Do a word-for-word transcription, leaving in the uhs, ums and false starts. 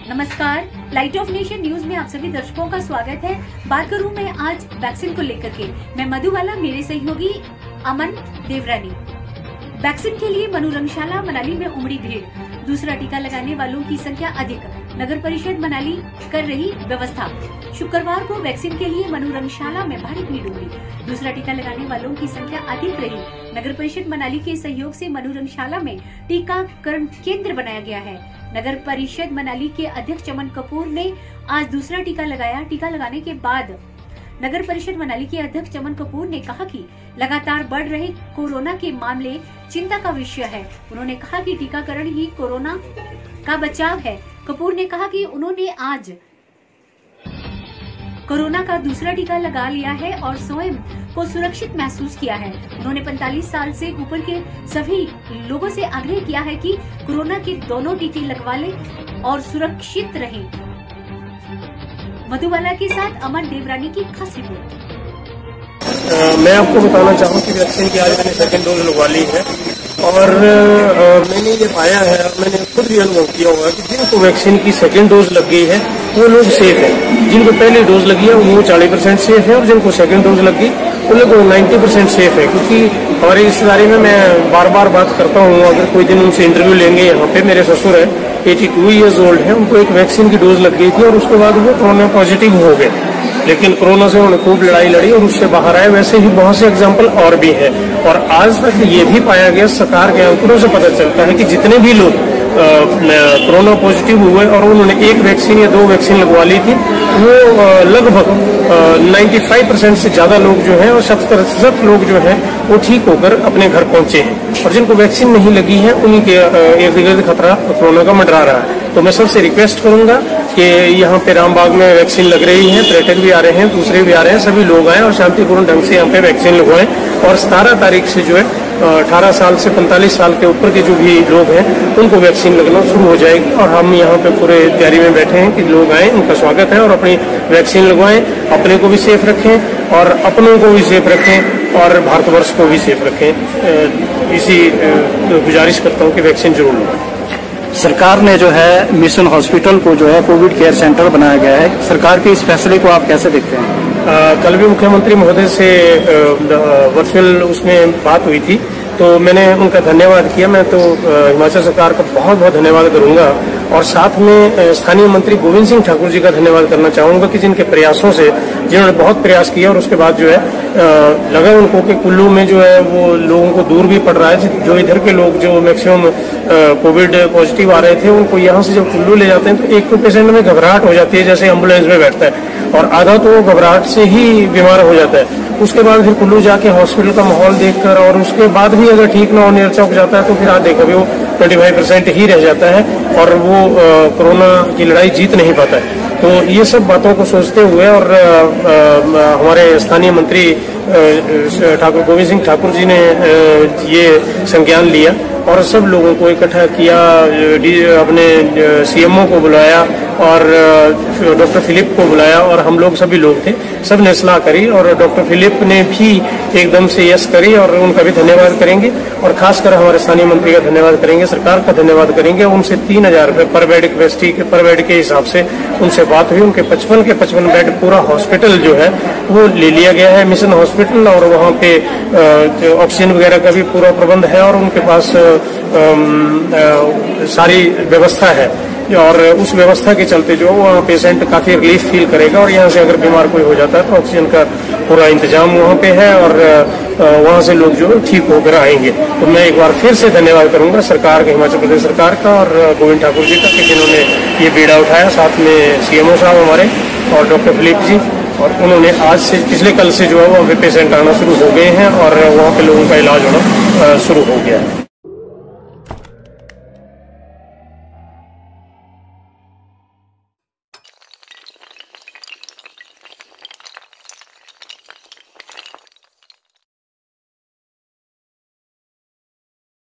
नमस्कार, light of nation news में आप सभी दर्शकों का स्वागत है। बात करूं मैं आज वैक्सीन को लेकर के, मैं मधुबाला, मेरे सहयोगी अमन देवरानी। वैक्सीन के लिए मनोरंगशाला मनाली में उमड़ी भीड़, दूसरा टीका लगाने वालों की संख्या अधिक, नगर परिषद मनाली कर रही व्यवस्था। शुक्रवार को वैक्सीन के लिए मनोरंगशाला में भारी भीड़ उमड़ी, दूसरा टीका लगाने वालों की संख्या अधिक रही। नगर परिषद मनाली के सहयोग से मनोरंगशाला में टीकाकरण केंद्र बनाया गया है। नगर परिषद मनाली के अध्यक्ष चमन कपूर ने आज दूसरा टीका लगाया। टीका लगाने के बाद नगर परिषद मनाली के अध्यक्ष चमन कपूर ने कहा कि लगातार बढ़ रहे कोरोना के मामले चिंता का विषय है। उन्होंने कहा कि टीकाकरण ही कोरोना का बचाव है। कपूर ने कहा कि उन्होंने आज कोरोना का दूसरा टीका लगा लिया है और स्वयं को सुरक्षित महसूस किया है। उन्होंने पैंतालीस साल से ऊपर के सभी लोगों से आग्रह किया है कि कोरोना के दोनों टीके लगवा लें और सुरक्षित रहें। मधुबाला के साथ अमन देवरानी की खास रिपोर्ट। मैं आपको बताना चाहूँ कि वैक्सीन की आज मैंने सेकेंड डोज लगवा ली है और आ, मैंने ये पाया है, मैंने खुद भी अनुभव किया हुआ है कि जिनको वैक्सीन की सेकेंड डोज लग गई है वो लोग सेफ है। जिनको पहली डोज लगी है वो चालीस परसेंट सेफ है और जिनको सेकेंड डोज लग गई वो लोग नब्बे परसेंट सेफ है। क्योंकि हमारी रिश्तेदारी में मैं बार बार बात करता हूँ, अगर कोई दिन उनसे इंटरव्यू लेंगे, यहाँ पे मेरे ससुर है बयासी इयर्स ओल्ड है, उनको एक वैक्सीन की डोज लग गई थी और उसके बाद वो कोरोना पॉजिटिव हो गए, लेकिन कोरोना से उन्होंने खूब लड़ाई लड़ी और उससे बाहर आए। वैसे ही बहुत से एग्जाम्पल और भी हैं और आज तक ये भी पाया गया, सरकार के आंकड़ों से पता चलता है कि जितने भी लोग कोरोना पॉजिटिव हुए और उन्होंने एक वैक्सीन या दो वैक्सीन लगवा ली थी, वो लगभग पचानवे परसेंट से ज्यादा लोग जो हैं और सत्तर प्रतिशत लोग जो हैं वो ठीक होकर अपने घर पहुंचे हैं। और जिनको वैक्सीन नहीं लगी है उनके इर्द गिर्द खतरा कोरोना का मंडरा रहा है। तो मैं सबसे रिक्वेस्ट करूंगा कि यहाँ पे रामबाग में वैक्सीन लग रही है, पर्यटक भी आ रहे हैं, दूसरे भी आ रहे हैं, सभी लोग आए और शांतिपूर्ण ढंग से यहाँ पे वैक्सीन लगवाएं। और सतारह तारीख से जो है अठारह साल से पैंतालीस साल के ऊपर के जो भी लोग हैं उनको वैक्सीन लगना शुरू हो जाएगी। और हम यहाँ पे पूरे तैयारी में बैठे हैं कि लोग आए, उनका स्वागत है और अपनी वैक्सीन लगवाएं, अपने को भी सेफ रखें और अपनों को भी सेफ रखें और भारतवर्ष को भी सेफ रखें। इसी गुजारिश करता हूँ कि वैक्सीन जरूर लगवाएं। सरकार ने जो है मिशन हॉस्पिटल को जो है कोविड केयर सेंटर बनाया गया है, सरकार के इस फैसले को आप कैसे देखते हैं? आ, कल भी मुख्यमंत्री महोदय से वर्चुअल उसमें बात हुई थी तो मैंने उनका धन्यवाद किया। मैं तो हिमाचल सरकार का बहुत बहुत धन्यवाद करूंगा और साथ में स्थानीय मंत्री गोविंद सिंह ठाकुर जी का धन्यवाद करना चाहूंगा कि जिनके प्रयासों से, जिन्होंने बहुत प्रयास किया और उसके बाद जो है लगा उनको कि कुल्लू में जो है वो लोगों को दूर भी पड़ रहा है। जो इधर के लोग जो मैक्सिमम कोविड पॉजिटिव आ रहे थे उनको यहाँ से जब कुल्लू ले जाते हैं तो एक तो पेशेंट में घबराहट हो जाती है, जैसे एम्बुलेंस में बैठता है, और आधा तो घबराहट से ही बीमार हो जाता है। उसके बाद फिर कुल्लू जाके हॉस्पिटल का माहौल देखकर और उसके बाद भी अगर ठीक ना हो, निरचौक जाता है तो फिर आज देखा भी वो पच्चीस परसेंट ही रह जाता है और वो कोरोना की लड़ाई जीत नहीं पाता है। तो ये सब बातों को सोचते हुए और आ, आ, हमारे स्थानीय मंत्री ठाकुर गोविंद सिंह ठाकुर जी ने आ, ये संज्ञान लिया और सब लोगों को इकट्ठा किया, अपने सीएमओ को बुलाया और डॉक्टर फिलिप को बुलाया और हम लोग सभी लोग थे, सब ने सलाह करी और डॉक्टर फिलिप ने भी एकदम से यस करी और उनका भी धन्यवाद करेंगे और खासकर हमारे स्थानीय मंत्री का धन्यवाद करेंगे, सरकार का धन्यवाद करेंगे। उनसे तीन हजार रुपये पर बेड कैपेसिटी के पर बेड के हिसाब से उनसे बात हुई। उनके पचपन के पचपन बेड पूरा हॉस्पिटल जो है वो ले लिया गया है, मिशन हॉस्पिटल, और वहाँ पे ऑक्सीजन वगैरह का भी पूरा प्रबंध है और उनके पास आ, आ, सारी व्यवस्था है और उस व्यवस्था के चलते जो वहाँ पेशेंट काफी रिलीफ फील करेगा और यहाँ से अगर बीमार कोई हो जाता है तो ऑक्सीजन का पूरा इंतजाम वहाँ पे है और वहाँ से लोग जो ठीक होकर आएंगे। तो मैं एक बार फिर से धन्यवाद करूंगा सरकार का, हिमाचल प्रदेश सरकार का और गोविंद ठाकुर जी का कि जिन्होंने ये बीड़ा उठाया, साथ में सीएमओ साहब हमारे और डॉक्टर फिलिप जी, और उन्होंने आज से पिछले कल से जो है वहाँ पे पेशेंट आना शुरू हो गए हैं और वहाँ पे लोगों का इलाज होना शुरू हो गया है।